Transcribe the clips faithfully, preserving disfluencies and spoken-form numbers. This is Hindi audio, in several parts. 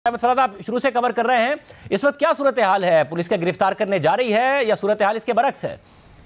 साहब आप शुरू से कवर कर रहे हैं, इस वक्त क्या सूरत हाल है? पुलिस का गिरफ्तार करने जा रही है या सूरत हाल इसके बरक्स है?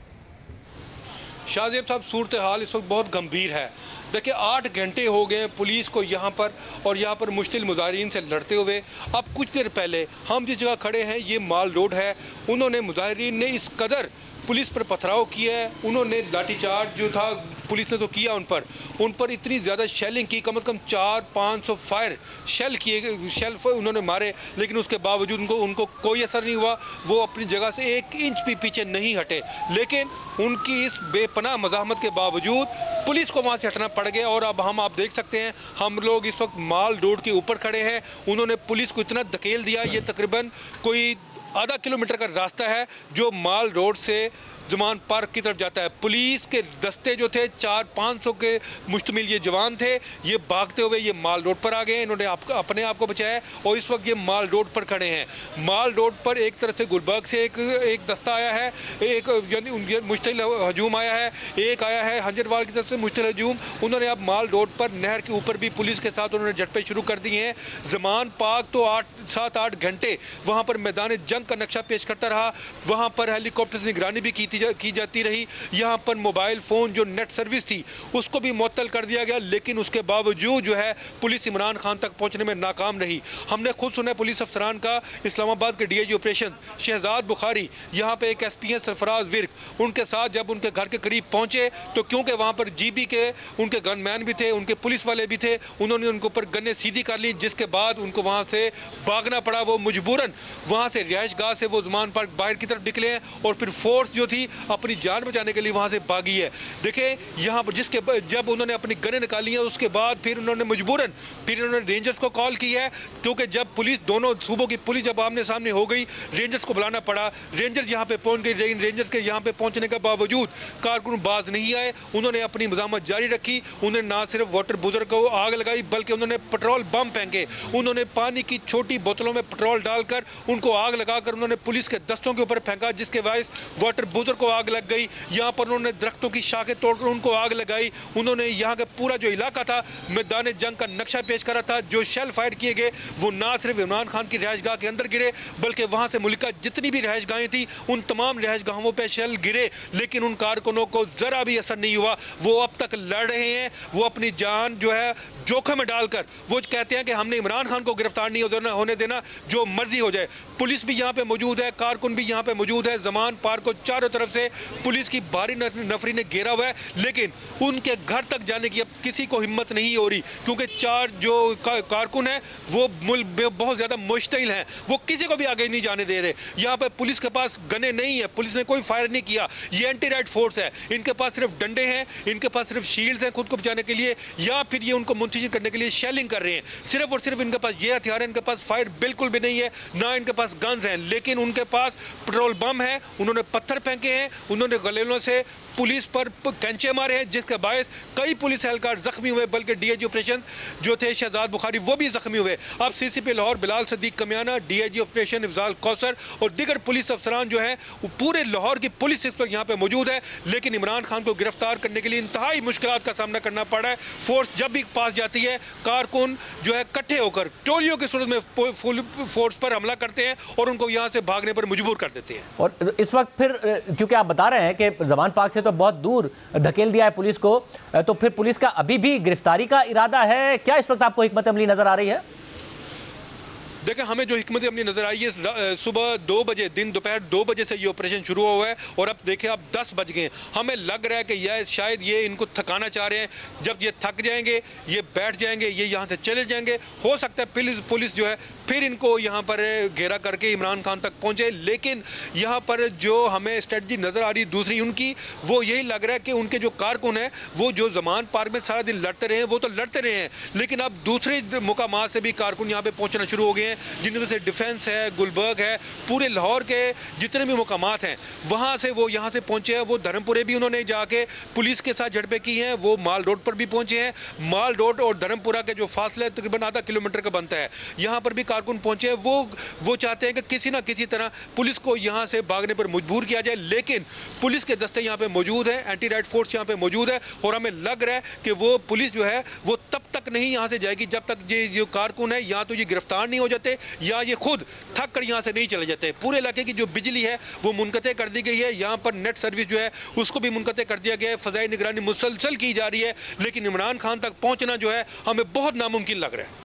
शाहजेब साहब, सूरत हाल इस वक्त बहुत गंभीर है। देखिए, आठ घंटे हो गए पुलिस को यहाँ पर और यहाँ पर मुश्किल मुजाहिरीन से लड़ते हुए। अब कुछ देर पहले हम जिस जगह खड़े हैं ये माल रोड है, उन्होंने मुजाहिरीन ने इस कदर पुलिस पर पथराव किया है, उन्होंने लाठीचार्ज जो था पुलिस ने तो किया, उन पर उन पर इतनी ज़्यादा शेलिंग की, कम से कम चार पाँच सौ फायर शेल किए शेल उन्होंने मारे, लेकिन उसके बावजूद उनको उनको कोई असर नहीं हुआ। वो अपनी जगह से एक इंच भी पीछे नहीं हटे, लेकिन उनकी इस बेपनाह मज़ाहमत के बावजूद पुलिस को वहाँ से हटना पड़ गया। और अब हम आप देख सकते हैं, हम लोग इस वक्त माल रोड के ऊपर खड़े हैं। उन्होंने पुलिस को इतना धकेल दिया, ये तकरीबन कोई आधा किलोमीटर का रास्ता है जो माल रोड से जमान पार्क की तरफ जाता है। पुलिस के दस्ते जो थे चार पाँच सौ के मुश्तमिल ये जवान थे, ये भागते हुए ये माल रोड पर आ गए। इन्होंने आप, अपने आप को बचाया और इस वक्त ये माल रोड पर खड़े हैं। माल रोड पर एक तरफ से गुलबर्ग से एक एक दस्ता आया है, एक यानी मुश्तिल हजूम आया है, एक आया है हंजरवाल की तरफ से मुश्तिल हजूम। उन्होंने अब माल रोड पर नहर के ऊपर भी पुलिस के साथ उन्होंने झड़पें शुरू कर दी हैं। जमान पार्क तो आठ सात आठ घंटे वहाँ पर मैदान जंग का नक्शा पेश करता रहा, वहाँ पर हेलीकॉप्टर से निगरानी भी की की जाती रही। यहाँ पर मोबाइल फ़ोन जो नेट सर्विस थी उसको भी मुअत्तल कर दिया गया, लेकिन उसके बावजूद जो है पुलिस इमरान खान तक पहुँचने में नाकाम रही। हमने खुद सुना पुलिस अफसरान का, इस्लामाबाद के D I G operation Shahzad Bukhari, यहाँ पे एक एस पी हैं सरफराज विर्क, उनके साथ जब उनके घर के करीब पहुँचे तो क्योंकि वहाँ पर जी बी के उनके गनमैन भी थे, उनके पुलिस वाले भी थे, उन्होंने उनके ऊपर गन्ने सीधी कर ली, जिसके बाद उनको वहाँ से भागना पड़ा। वो मजबूरन वहाँ से रिहाइश गाह से वो ज़मान पार्क बाहर की तरफ निकले हैं और फिर फोर्स जो थी अपनी जान बचाने के लिए वहाँ से भागी है। देखें, यहाँ पर जिसके जब उन्होंने अपनी गनें निकाली हैं उसके बाद फिर उन्होंने मजबूरन फिर उन्होंने रेंजर्स को कॉल की है, क्योंकि जब पुलिस दोनों सूबों की पुलिस जब आमने सामने हो गई, रेंजर्स को बुलाना पड़ा। रेंजर्स यहाँ पे पहुँच गए, लेकिन रेंजर्स के यहाँ पे पहुँचने के बावजूद कारकुन बाज नहीं आए। उन्होंने अपनी मज़ामत जारी रखी। उन्होंने ना सिर्फ वाटर बुजुर्ग को आग लगाई, बल्कि उन्होंने पेट्रोल बम फेंके। उन्होंने पानी की छोटी बोतलों में पेट्रोल डालकर उनको आग लगाकर उन्होंने पुलिस के दस्तों के ऊपर फेंका, जिसके बायस वाटर बुजुर्ग को आग लग गई। यहाँ पर उन्होंने दरख्तों की शाखें तोड़कर उनको आग लगाई। उन्होंने यहाँ का पूरा जो इलाका था मैदान जंग का नक्शा पेश करा था। जो शेल फायर किए गए वो ना सिर्फ इमरान खान की रिहाइशगाह के अंदर गिरे, बल्कि वहाँ से मुल्क का जितनी भी रिहाइशगाहें थी उन तमाम रिहाइशगाहों पर शेल गिरे, लेकिन उन कारकुनों को ज़रा भी असर नहीं हुआ। वो अब तक लड़ रहे हैं, वो अपनी जान जो है जोखिम में डालकर वो कहते हैं कि हमने इमरान खान को गिरफ्तार नहीं होने देना, जो मर्जी हो जाए। पुलिस भी यहाँ पे मौजूद है, कारकुन भी यहाँ पे मौजूद है। जमान पार्क को चारों तरफ से पुलिस की भारी नफरी ने घेरा हुआ है, लेकिन उनके घर तक जाने की अब किसी को हिम्मत नहीं हो रही, क्योंकि चार जो कारकुन हैं वो बहुत ज़्यादा मुश्तिल हैं, वो किसी को भी आगे नहीं जाने दे रहे। यहाँ पे पुलिस के पास गने नहीं है, पुलिस ने कोई फायर नहीं किया। ये एंटी राइट फोर्स है, इनके पास सिर्फ डंडे हैं, इनके पास सिर्फ शील्ड्स हैं खुद को बचाने के लिए, या फिर ये उनको मुंतशिर करने के लिए शेलिंग कर रहे हैं। सिर्फ और सिर्फ इनके पास ये हथियार है, इनके पास फायर बिल्कुल भी नहीं है, ना इनके पास गन्स हैं, लेकिन उनके पास पेट्रोल बम है। उन्होंने पत्थर फेंके हैं, उन्होंने गलेलों से पुलिस पर कैंचे मारे हैं, जिसके बायस कई पुलिस एहलकार जख्मी हुए, बल्कि डीआईजी ऑपरेशन जो थे शहजाद बुखारी वो भी जख्मी हुए। अब CCP Lahore Bilal Sadiq Kamiana, DIG operation Ifzal Kausar और दीगर पुलिस अफसरान जो हैं वो पूरे लाहौर की पुलिस इस वक्त यहाँ पे मौजूद है, लेकिन इमरान खान को गिरफ्तार करने के लिए इंतहाई मुश्किलात का सामना करना पड़ रहा है। फोर्स जब भी पास जाती है, कारकुन जो है इकट्ठे होकर टोलियों की सूरत में फुल फोर्स पर हमला करते हैं और उनको यहाँ से भागने पर मजबूर कर देते हैं। और इस वक्त फिर क्योंकि आप बता रहे हैं कि जमान पार्क से तो बहुत दूर धकेल दिया है पुलिस को, तो फिर पुलिस का अभी भी गिरफ्तारी का इरादा है क्या? इस वक्त आपको हिकमत अमली नजर आ रही है? देखिए, हमें जो हिकमत अमली नज़र आई है, सुबह दो बजे दिन दोपहर दो बजे से ये ऑपरेशन शुरू हुआ है और अब देखिए अब दस बज गए। हमें लग रहा है कि यह शायद ये इनको थकाना चाह रहे हैं। जब ये थक जाएंगे, ये बैठ जाएंगे, ये यहाँ से चले जाएंगे, हो सकता है पुलिस पुलिस जो है फिर इनको यहाँ पर घेरा करके इमरान खान तक पहुँचे। लेकिन यहाँ पर जो हमें स्ट्रेटजी नज़र आ रही दूसरी उनकी, वो यही लग रहा है कि उनके जो कारकुन हैं वो जो जमान पार्क में सारा दिन लड़ते रहे हैं वो तो लड़ते रहे हैं, लेकिन अब दूसरे मुकामात से भी कारकुन यहाँ पर पहुँचना शुरू हो गए हैं, जिनमें से डिफेंस है, गुलबर्ग है, पूरे लाहौर के जितने भी मुकामात हैं वहाँ से वो यहाँ से पहुँचे हैं। वो धर्मपुरे भी उन्होंने जाके पुलिस के साथ झड़पें की हैं, वो माल रोड पर भी पहुँचे हैं। माल रोड और धर्मपुरा के जो फासला तकरीबन आधा किलोमीटर का बनता है, यहाँ पर भी कारकुन पहुँचे हैं। वो वो चाहते हैं कि किसी ना किसी तरह पुलिस को यहाँ से भागने पर मजबूर किया जाए, लेकिन पुलिस के दस्ते यहाँ पे मौजूद है, एंटी राइट फोर्स यहाँ पे मौजूद है और हमें लग रहा है कि वो पुलिस जो है वो तब तक नहीं यहाँ से जाएगी जब तक ये जो कारकुन है या तो ये गिरफ्तार नहीं हो जाते जाते या ये खुद थक कर यहाँ से नहीं चले जाते। पूरे इलाके की जो बिजली है वो मुनक़ते कर दी गई है, यहाँ पर नेट सर्विस जो है उसको भी मुनक़ते कर दिया गया है। फ़ज़ाई निगरानी मुसलसल की जा रही है, लेकिन इमरान खान तक पहुँचना जो है हमें बहुत नामुमकिन लग रहा है।